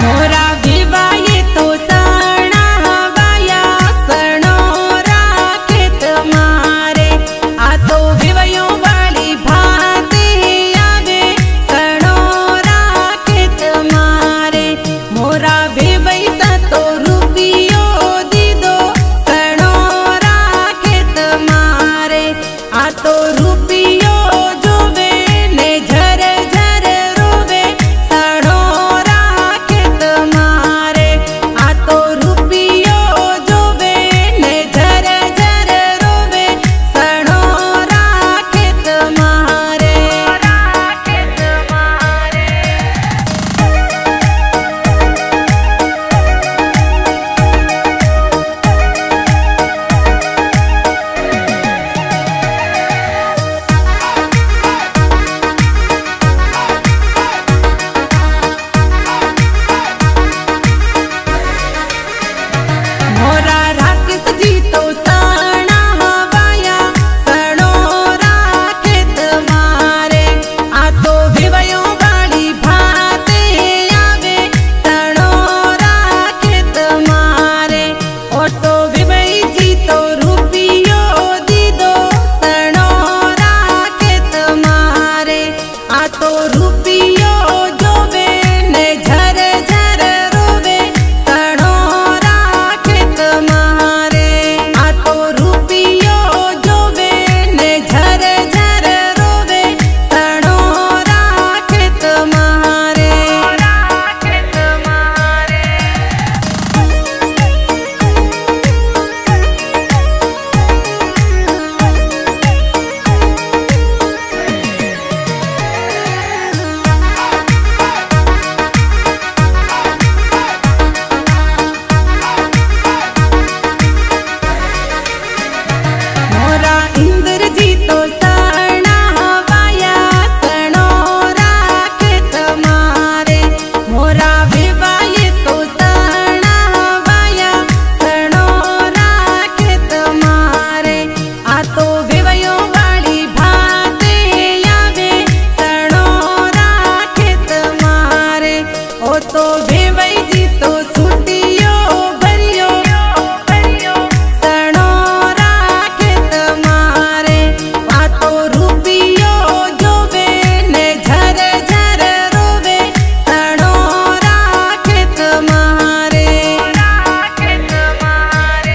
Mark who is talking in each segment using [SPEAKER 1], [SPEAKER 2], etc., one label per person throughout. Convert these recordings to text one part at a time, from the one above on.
[SPEAKER 1] मोरा विवाहे तो सणा हवाया सणो राखेत मारे आ तो विवयो वाली भाते आवे सणो राखेत मारे मोरा विवई तो रुपियो दीदो सणो राखेत मारे आ तो रुपियो जोवे ने झर झर रोवे सणो राखेत मारे आ तो रुपियो जोवे ने झर झर रोवे सणो राखेत मारे राखेत मारे। मोरा राकेश जी तो सणा हवाया सणो राखेत मारे आ तो विवयो वाली भाते आवे सणो राखेत मारे ओ तो विवई जी तो रुपियो दीदो सणो राखेत मारे आ तो रुपियो जोवे ने झर झर रोवे सणो राखेत मारे आ तो रुपियो जोवे ने झर झर रोवे सणो राखेत मारे राखेत मारे। मोरा इंद्र जी तो सणा हवाया सणो राखेत मारे मोरा विवाहे तो सणा हवाया सणो राखेत मारे आ तो विवयो वाली भाते आवे सणो राखेत मारे ओ तो विवई जी तो सुटियो भरियो सणो राखेत मारे आ तो रुपियो जोवे ने झर झर रोवे सणो राखेत मारे राखेत मारे।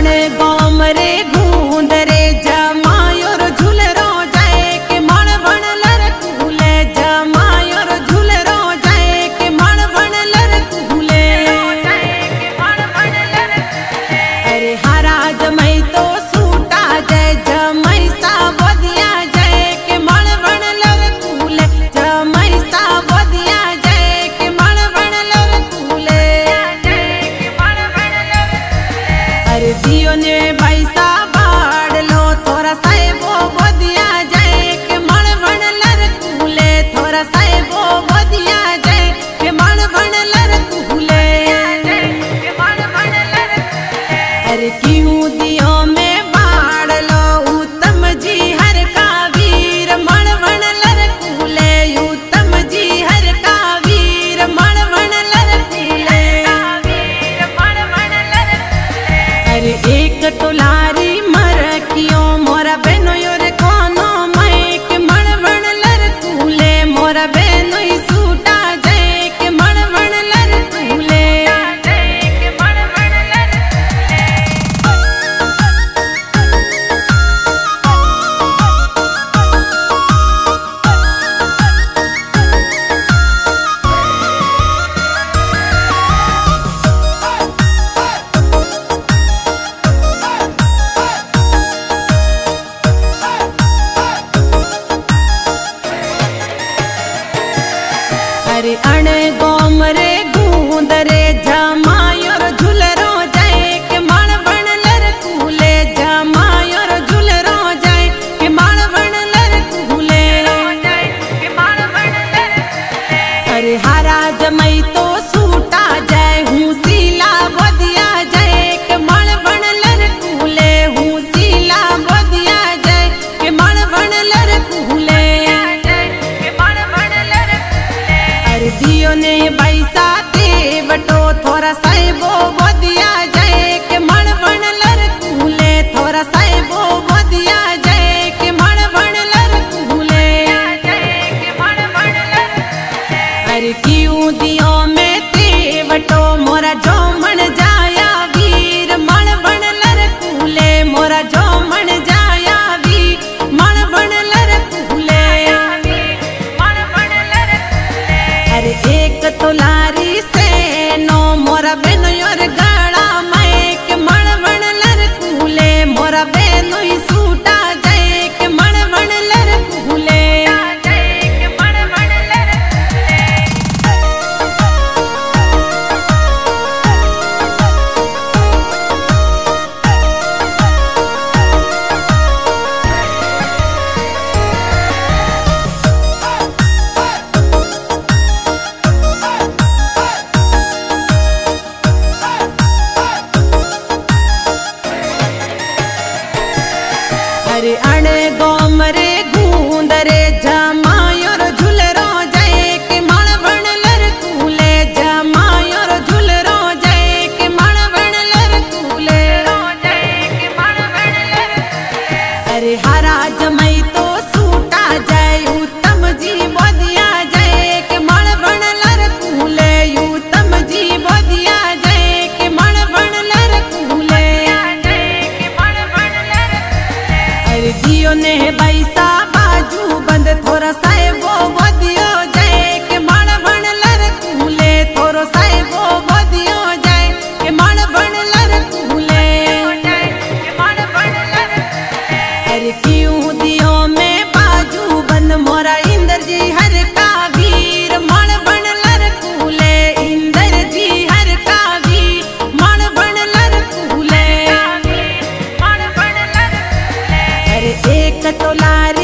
[SPEAKER 1] अणे गोम रे गूंद रे जमायोर झूलरो जाए के मण बण लर कूले जमायोर झूलरो जाए के मण बण लर कूले। अरे हारा जमई तो सूटा जाए जमई सा बदिया जाए के मण बण लर कूले जमई सा बदिया जाए के मण बण लर कूले। अरे दियो ने पैसा बाड़ लो थोड़ा साहेबो बदिया जाए के मण बण लर कूले थोड़ा साहेबो बदिया जाए के मण बण लर कूले। अरे क्यों दियो में बाड़ लो उत्तम जी हर का वीर मण बण लर कूले उत्तम जी हर का वीर मण बण लर कूले। अरे एक टोलारी मर कियो मोरा बेनो योर कोनो मई के मण बण लर कूले मोरा बेनो ही सूटा जाए के मण बण लर कूले। अरे अणे गोम रे गूंद रे जमायोर झूलरो जाए के मण बण लर कूले जमायोर झूलरो जाए के मण बण लर कूले। अरे हारा जमई तो सूटा जाए हूँ सीला बदिया जाए के मण बण लर कूले हूँ सीला बदिया जाए के मण बण लर कूले। अरे दियो ने पैसा ते बटो थोड़ा साहेबो बदिया जाए के मण बण लर कूले थोड़ा साहेबो बदिया जाए के मण बण लर कूले। अरे क्यों दियो में ते बटो मोरा जो मण जाया वीर मण बण लर कूले मोरा जो मण जाया वीर मण बण लर कूले। अरे एक तोलारी से नो मोरा बेनो योर गड़ा मई के मण बण लर कूले मोरा बेनो ही सूटा जाए के मण बण लर कूले। अरे अणे गोम रे गूंद रे जमायोर झूलरो जाए के मण बण लर कूले जमायोर झूलरो जाए के मण बण लर कूले। अरे हारा जमई तो सूटा जाए उत्तम जी बदिया जाए के मण बण लर कूले उत्तम जी बदिया जाए के मण बण लर कूले। अरे दियो ने पैसा बाजू बंद थोड़ा साहेबो बदियो जाए के मण बण लर कूले थोरो साहेबो बदियो जाए के मण बण लर कूले। अरे क्यों दियो में बाजू बंद मोरा इंदर जी हर का वीर मण बण लर कूले इंदर जी हर का वीर मण बण लर कूले। अरे एक तोलारी